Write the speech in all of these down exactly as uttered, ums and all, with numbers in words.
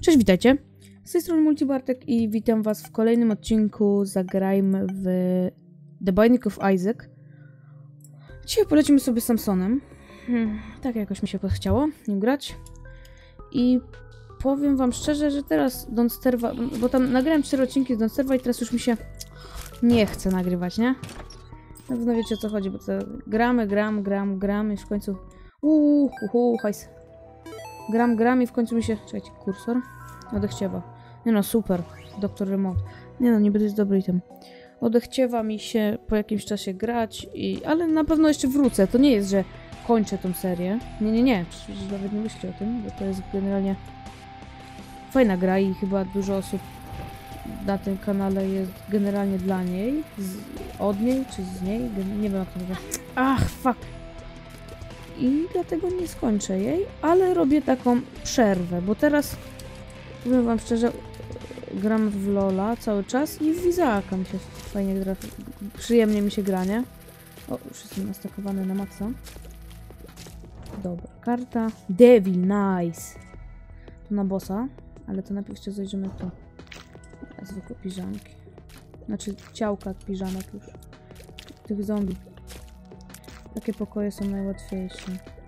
Cześć, witajcie. Z tej strony Multibartek i witam was w kolejnym odcinku Zagrajmy w The Binding of Isaac. Dzisiaj polecimy sobie Samsonem. Hmm, tak jakoś mi się chciało nim grać. I powiem wam szczerze, że teraz Don't Starve'a, bo tam nagrałem cztery odcinki z Don't Starve'a i teraz już mi się nie chce nagrywać, nie? Na pewno wiecie o co chodzi, bo to gramy, gram, gram, gram i w końcu... Uuu, uhu, hajs. Gram, gram i w końcu mi się... Czekajcie, kursor. Odechciewa. Nie no, super. Doktor Remote. Nie no, niby to jest dobry item. Odechciewa mi się po jakimś czasie grać, i... ale na pewno jeszcze wrócę. To nie jest, że kończę tą serię. Nie, nie, nie. Przecież nawet nie myślę o tym, bo to jest generalnie fajna gra i chyba dużo osób na tym kanale jest generalnie dla niej. Z... Od niej, czy z niej? Nie wiem jak to mówię. Ach, fuck. I dlatego nie skończę jej, ale robię taką przerwę, bo teraz powiem wam szczerze, gram w Lola cały czas i w Izaaka mi się fajnie gra, przyjemnie mi się gra, nie? O, już jestem nastakowany na maksa. Dobra, karta. Devil, nice. To na bossa, ale to najpierw jeszcze zajrzymy tu. Zwykłe piżamki. Znaczy ciałka piżamek już. Tych zombie. Takie pokoje są najłatwiejsze.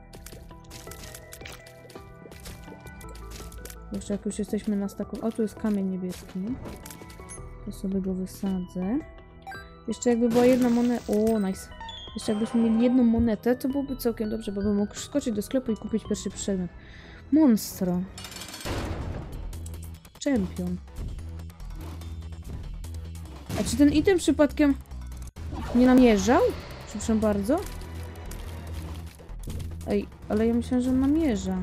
Jeszcze jak już jesteśmy na staku... O, tu jest kamień niebieski. To sobie go wysadzę. Jeszcze jakby była jedna moneta... O, nice. Jeszcze jakbyśmy mieli jedną monetę, to byłoby całkiem dobrze, bo bym mógł skoczyć do sklepu i kupić pierwszy przedmiot. Monstro. Champion. A czy ten item przypadkiem nie namierzał? Przepraszam bardzo. Ej, ale ja myślałam, że on namierza.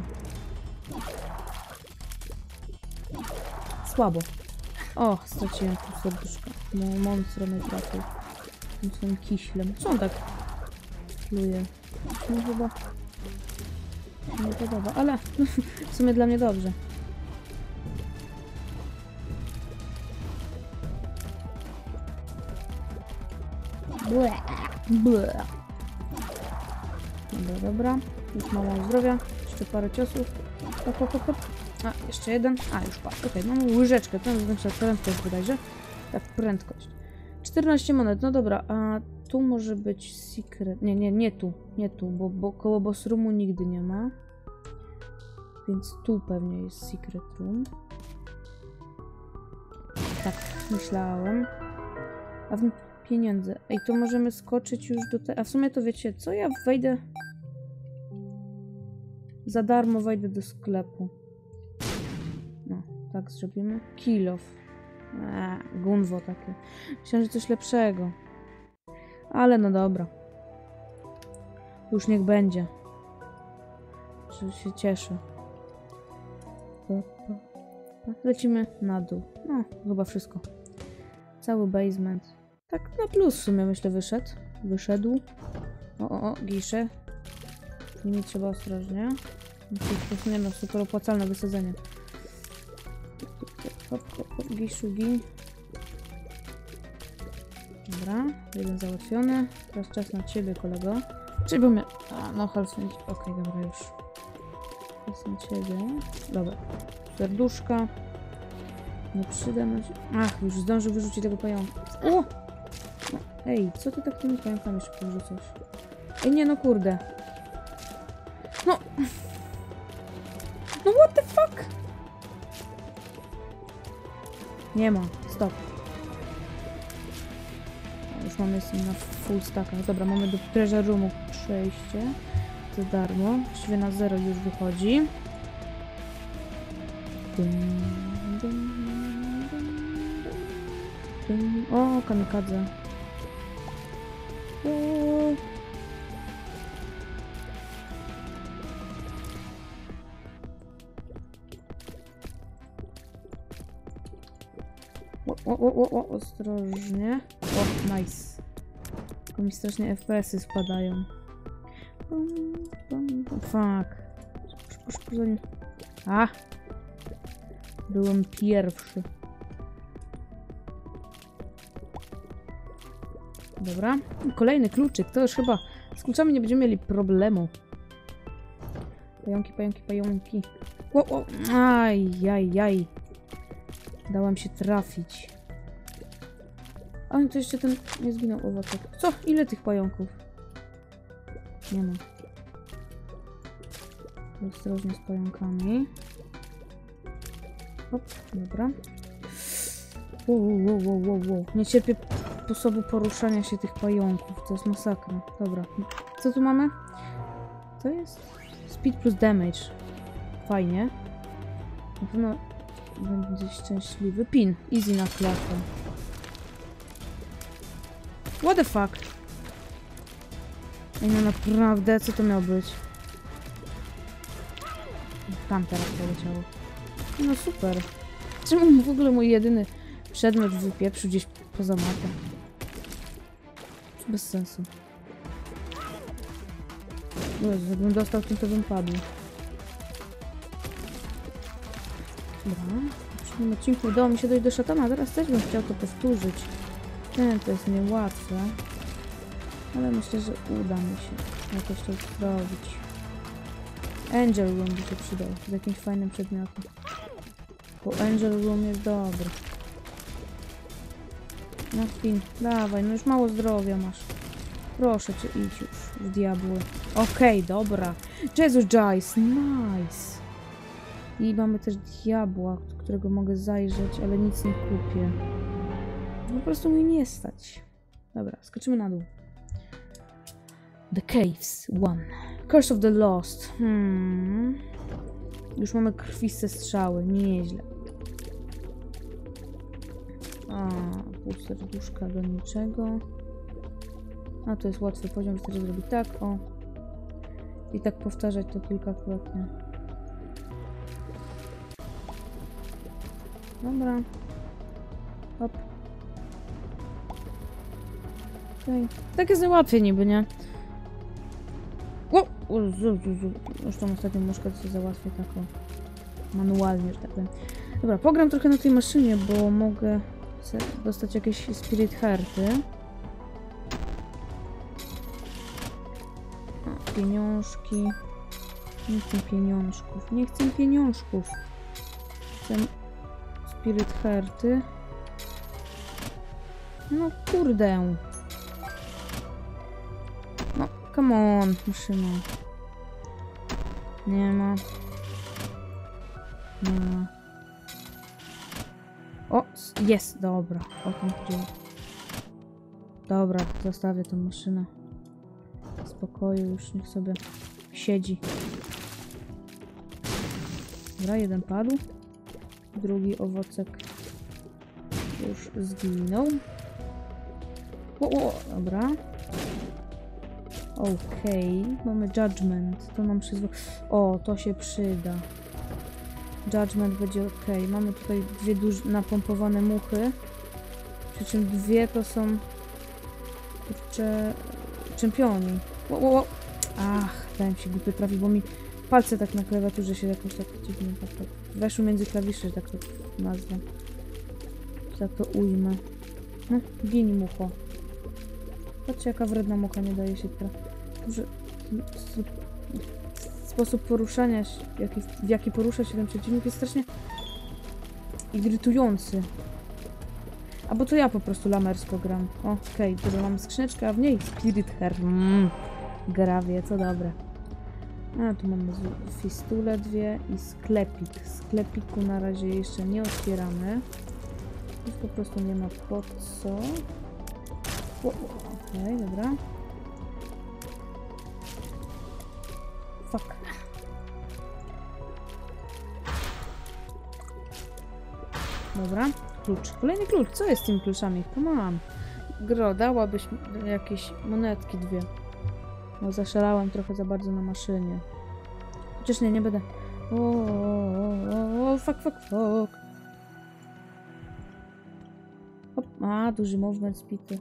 Słabo. O, straciłem tu serduszka. No, monstro mnie trafił. Tym swoim kiślem. Co on tak pluje? No chyba się nie podoba, ale w sumie dla mnie dobrze. Ble. Ble. Dobra, dobra. Już mało zdrowia. Jeszcze parę ciosów. Hop, hop, hop, hop. A, jeszcze jeden. A, już padł. Okej, okay, mamy łyżeczkę. To znaczy prędkość bodajże. Tak, prędkość. czternaście monet. No dobra, a tu może być secret. Nie, nie, nie tu. Nie tu, bo, bo koło boss roomu nigdy nie ma. Więc tu pewnie jest secret room. Tak, myślałem. A w... Pieniądze. Ej, to możemy skoczyć już do tego. A w sumie to wiecie co? Ja wejdę... Za darmo wejdę do sklepu. No, tak zrobimy. Kill off. Eee, gunwo takie. Myślałem, że coś lepszego. Ale no dobra. Już niech będzie. Że się cieszę. Lecimy na dół. No, chyba wszystko. Cały basement. Tak na plus w sumie myślę wyszedł. Wyszedł. O, o, o, gisze. Nie trzeba ostrożnie. To nie no, super opłacalne wysadzenie. Hop, hop, hop, giszugi. Dobra, jeden załatwiony. Teraz czas na ciebie, kolego. Czyli bo mnie... A, no halsnąć. Okej, okay, dobra, już. Czas na ciebie. Dobra. Serduszka. Nie przyda nam się... Ach, już zdążył wyrzucić tego pająka. O! No, ej, co ty tak tymi pająkami szybko wrzucasz? Ej, nie no, kurde. No! No what the fuck? Nie ma, stop. O, już mamy jestem na full stackach. Dobra, mamy do treasure roomu przejście. Za darmo. Właściwie na zero już wychodzi. Dum, dum, dum, dum. O, kamikadze. O. O, o, o, o, ostrożnie. O, nice. Tylko mi strasznie F P S-y spadają. Fuck. Szybko, szybko za nim. A! Byłem pierwszy. Dobra. Kolejny kluczyk. To już chyba z kluczami nie będziemy mieli problemu. Pająki, pająki, pająki. O, o. Aj, jaj, jaj. Dałam się trafić. A to jeszcze ten nie zginął owocek. Co? Ile tych pająków? Nie ma. Ostrożnie z pająkami. Hop, dobra. Wow, wow, wow, wow, wow. Nie cierpię sposobu poruszania się tych pająków. To jest masakra. Dobra. Co tu mamy? To jest speed plus damage. Fajnie. Na pewno będzie szczęśliwy. Pin. Easy na klatę. What the fuck? Ej, no naprawdę, co to miało być? Tam teraz poleciało. No super. Czemu w ogóle mój jedyny przedmiot wypieprzył gdzieś poza mapą? Bez sensu. Jezu, jakbym dostał tym, to bym padł. Dobra. W poprzednim odcinku udało mi się dojść do szatana, teraz też bym chciał to powtórzyć. Nie, to jest niełatwe. Ale myślę, że uda mi się jakoś to zrobić. Angel Room by się przydał z jakimś fajnym przedmiotem. Bo Angel Room jest dobry. No Pin, dawaj, no już mało zdrowia masz. Proszę cię, idź już w diabły. Okej, okay, dobra. Jesus Jice, nice. I mamy też diabła, którego mogę zajrzeć, ale nic nie kupię. Po prostu mi nie stać. Dobra, skoczymy na dół. The Caves, one. Curse of the Lost. Hmm. Już mamy krwiste strzały, nieźle. A, pół serduszka do niczego. A, to jest łatwy poziom, wystarczy zrobić tak, o. I tak powtarzać to kilkakrotnie. Dobra. Hop. Okay. Tak jest najłatwiej niby, nie? O! Już tą ostatnią muszkę to się załatwię taką manualnie, że tak powiem. Dobra, pogram trochę na tej maszynie, bo mogę dostać jakieś Spirit Hearty. O, pieniążki. Nie chcę pieniążków. Nie chcę pieniążków. Chcę Spirit Hearty. No kurde. No, come on, maszyna. Nie ma. Nie ma. O, jest, dobra. O tym chodziło. Dobra, zostawię tę maszynę. W spokoju już niech sobie siedzi. Dobra, jeden padł. Drugi owocek już zginął. O, o, dobra. Okej, okay. Mamy Judgment. To nam przyzwa... O, to się przyda. Judgment będzie ok. Mamy tutaj dwie duże napompowane muchy. Przy czym dwie to są... Kurczę... Czempioni. O, o, o. Ach, dałem się głupio trafić, bo mi palce tak na klawiaturze się jakoś tak dziwnie tak, tak weszły między klawisze, że tak to nazwę. Tak to ujmę. No, gin mucho. Patrzcie, jaka wredna mucha, nie daje się trafić. Że sposób poruszania się, jaki, w jaki porusza się ten przeciwnik, jest strasznie irytujący. Albo to ja po prostu lamersko gram. Okej, okay, tu mam skrzyneczkę, a w niej Spirit Heart. Mmm, grawie, co dobre. A, tu mamy fistule dwie i sklepik. Sklepiku na razie jeszcze nie otwieramy. Już po prostu nie ma po co. Okej, okay, dobra. Fuck. Dobra, klucz. Kolejny klucz. Co jest z tymi kluczami? To mam. Gro, dałabyś jakieś monetki dwie. Bo zaszalałem trochę za bardzo na maszynie. Chociaż nie, nie będę. O, o, o, fuck, fuck, fuck. Hop. A, duży movement speedy.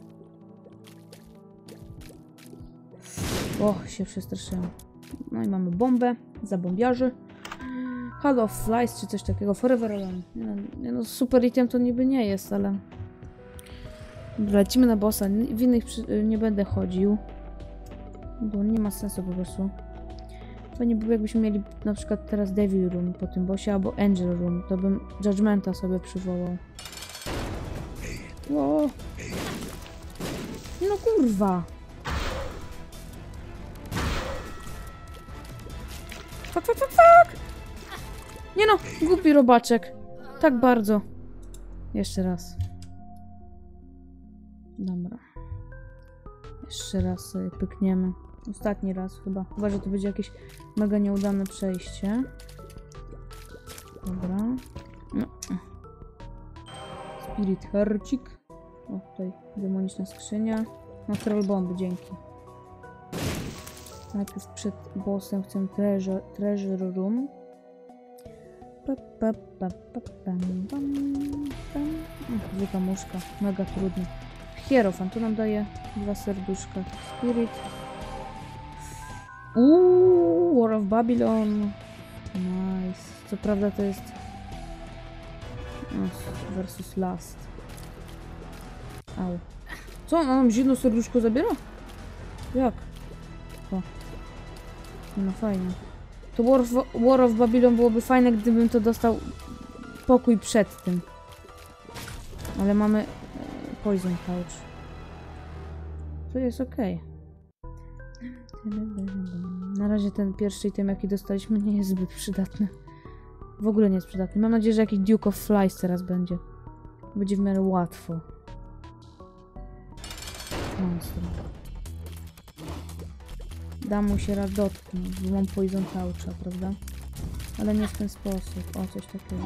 O, się przestraszyłem. No i mamy bombę za bombiarzy. Hall of Flies czy coś takiego. Forever Alone. Nie no, nie no, super item to niby nie jest, ale... Lecimy na bossa. W innych przy... nie będę chodził. Bo nie ma sensu po prostu. Fajnie by było, jakbyśmy mieli na przykład teraz Devil Room po tym bossie, albo Angel Room, to bym Judgmenta sobie przywołał. Ło! No kurwa! Fuck, fuck, fuck, fuck! Nie no! Głupi robaczek! Tak bardzo. Jeszcze raz. Dobra. Jeszcze raz sobie pykniemy. Ostatni raz chyba. Chyba, że to będzie jakieś mega nieudane przejście. Dobra. No. Spirit Hercik. O, tutaj demoniczna skrzynia. No, troll bomby, dzięki. Najpierw przed bossem chcę treasure, treasure room. Pa, pa, pa, pa, pam, pam, pam. Zwykła muszka. Mega trudny. Hierofant, to nam daje dwa serduszka. Spirit. Uuu, War of Babylon. Nice. Co prawda to jest versus Last. Au. Co? On nam zimno serduszko zabiera? Jak? O. No fajnie. To War of, War of Babylon byłoby fajne, gdybym to dostał pokój przed tym. Ale mamy e, Poison Pouch. To jest okej. Na razie ten pierwszy item, jaki dostaliśmy, nie jest zbyt przydatny. W ogóle nie jest przydatny. Mam nadzieję, że jakiś Duke of Flies teraz będzie. Będzie w miarę łatwo. Monster. Da mu się raz dotknąć, bo mam Poison Poucha, prawda? Ale nie w ten sposób. O, coś takiego.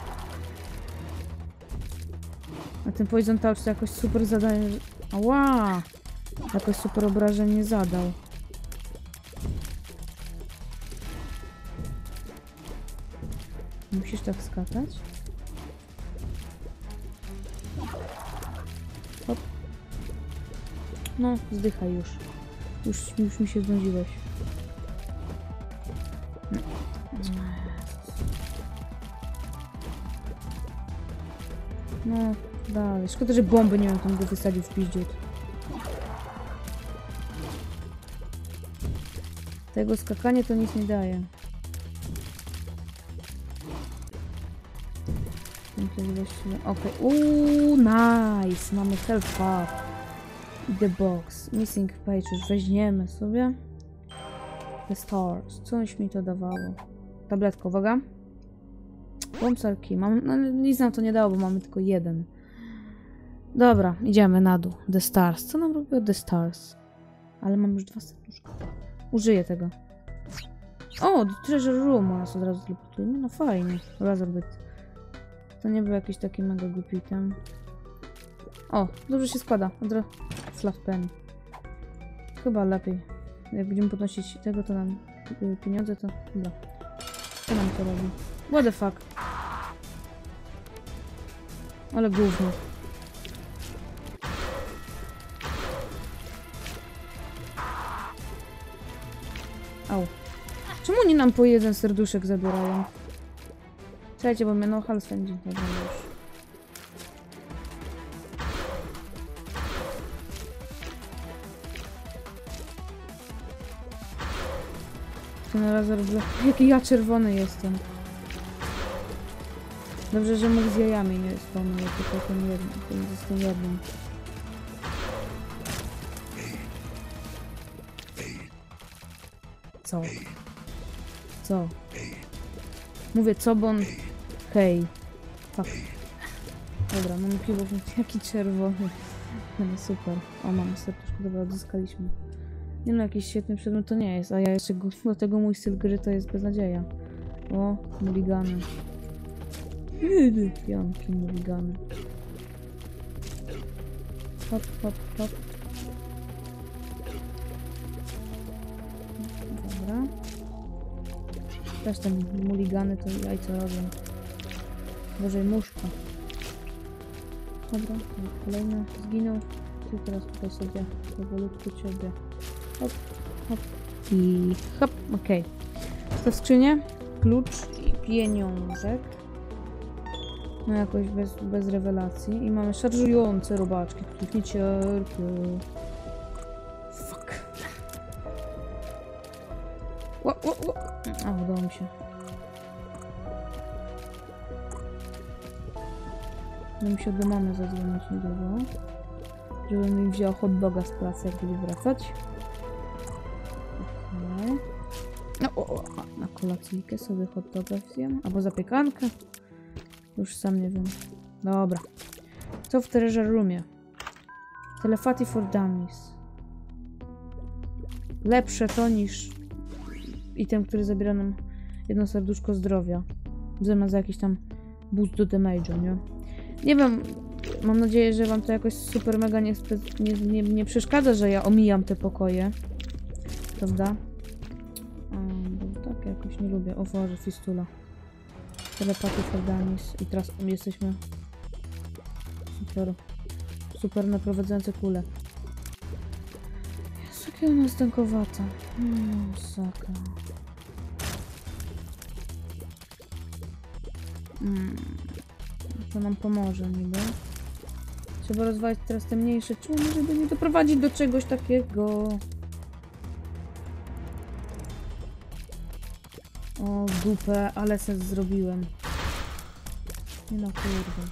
A ten Poison Pouch to jakoś super zadanie... Ała! Jakoś super obrażeń nie zadał. Musisz tak skakać? Hop. No, zdychaj już. Już, już mi się znudziłeś. No, dalej. Szkoda, że bomby nie mam tam go wysadził w piździut. Tego skakanie to nic nie daje. Okej. Uuu, nice. Mamy health bar. The box. Missing page. Już weźmiemy sobie. The stars. Coś mi to dawało. Tabletka, uwaga. Bombsarki. Mam, no, nic nam to nie dało, bo mamy tylko jeden. Dobra, idziemy na dół. The stars. Co nam robiło The stars? Ale mam już dwa serduszka. Użyję tego. O, treasure room u nas od razu teleportuje. No fajnie. Razorbyt. To nie był jakiś taki mega głupi item. O, dobrze się składa. Od razu fluff pen. Chyba lepiej. Jak będziemy podnosić tego, to nam y, pieniądze, to... Dobra. Co nam to robi? What the fuck? Ale gówno. Au. Czemu oni nam po jeden serduszek zabierają? Słuchajcie, bo mnie no hal spędzi. Dobra, już. Ten razor bla... Jaki ja czerwony jestem. Dobrze, że mógł z jajami nie wspomnę, tylko ten jeden, ten z tym jednym. Co? Co? Mówię co, bo on... Hej. Fuck. Dobra, mamy piwo, jaki czerwony. No super. O, mamy serduszko, dobra, odzyskaliśmy. Nie no, jakiś świetny przedmiot to nie jest, a ja jeszcze do tego mój styl gry to jest beznadzieja. O, muligany. Pianki, muligany. Hop, hop, hop. Dobra. Też ten muligany to jajco robią. Boże, muszka. Dobra, kolejny zginął. I teraz tutaj sobie powolutku ciebie. Hop, hop i hop, okej. Okay. To w skrzynię, klucz i pieniążek. No jakoś bez, bez rewelacji. I mamy szarżujące robaczki, których nie cierpię. Fuck. Ła, ła, ła. A, udało mi się. Będę musiał do mamy zadzwonić niedługo. Żeby mi wziął hot doga z pracy, jak będzie wracać. Okay. No, o, o, na kolacyjkę sobie hot doga zjem. Albo zapiekankę. Już sam nie wiem. Dobra. Co w treasure roomie? Telepathy for dummies. Lepsze to niż item, który zabiera nam jedno serduszko zdrowia. W zamian za jakiś tam boost do damage'u, nie? Nie wiem, mam nadzieję, że wam to jakoś super mega nie, nie, nie, nie przeszkadza, że ja omijam te pokoje. Prawda? Um, bo tak jakoś nie lubię. O Boże, fistula. Telepathy for dummies. I teraz jesteśmy super, super naprowadzające kule. Jest jakie ona jest tankowata. No, saka. Mm. To nam pomoże niby. Trzeba rozwalić teraz te mniejsze czuły, żeby nie doprowadzić do czegoś takiego. O, w dupę, ale se zrobiłem. Nie no, kurde.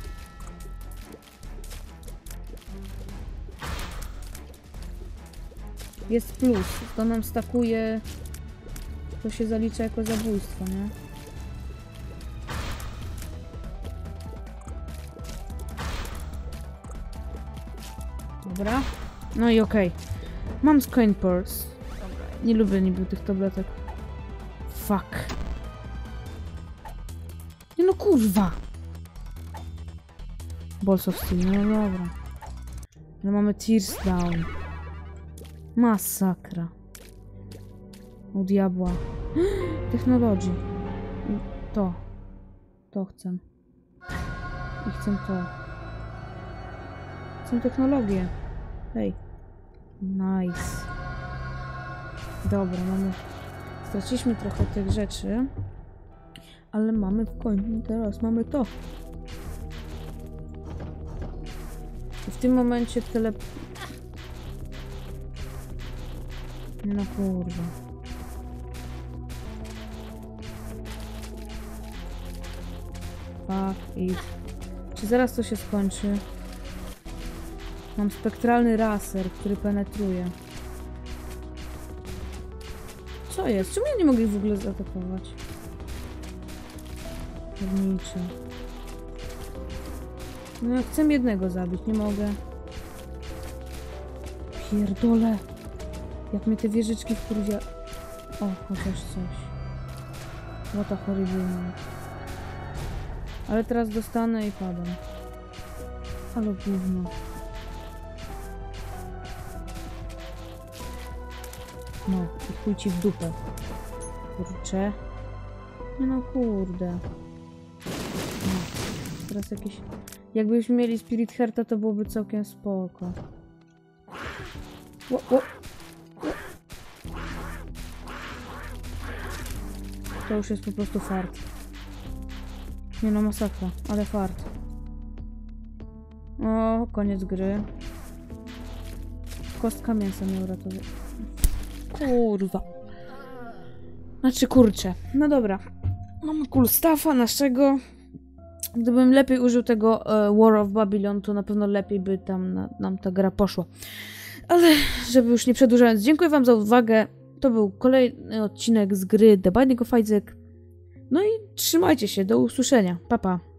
Jest plus. To nam stakuje. To się zalicza jako zabójstwo, nie? Dobra. No i okej. Okay. Mam coin purse. Nie lubię niby tych tabletek. Fuck. Nie no kurwa. Balls of Steel. No dobra. No mamy Tears Down. Masakra. O diabła. Technology. To. To chcę. I chcę to. Chcę technologię. Hej. Nice. Dobra, mamy... Straciliśmy trochę tych rzeczy. Ale mamy w końcu teraz. Mamy to. I w tym momencie tele... No kurwa. Fuck it. Czy zaraz to się skończy? Mam spektralny raser, który penetruje. Co jest? Czemu ja nie mogę ich w ogóle zaatakować? Pewniczy. No ja chcę jednego zabić, nie mogę. Pierdolę. Jak mnie te wieżyczki wkurwia... O, chociaż coś. What a horrible man. Ale teraz dostanę i padam. Ale gówno. No, i chuj ci w dupę. Kurczę. No kurde. No, teraz jakieś... Jakbyśmy mieli Spirit Hearta, to byłoby całkiem spoko. O, o. To już jest po prostu fart. Nie no, masakra, ale fart. O, koniec gry. Kostka mięsa mnie uratowała. Kurwa. Znaczy, kurczę. No dobra. Mamy cool stuffa naszego. Gdybym lepiej użył tego e, War of Babylon, to na pewno lepiej by tam na, nam ta gra poszła. Ale żeby już nie przedłużając, dziękuję wam za uwagę. To był kolejny odcinek z gry The Binding of Isaac. No i trzymajcie się, do usłyszenia. Pa, pa.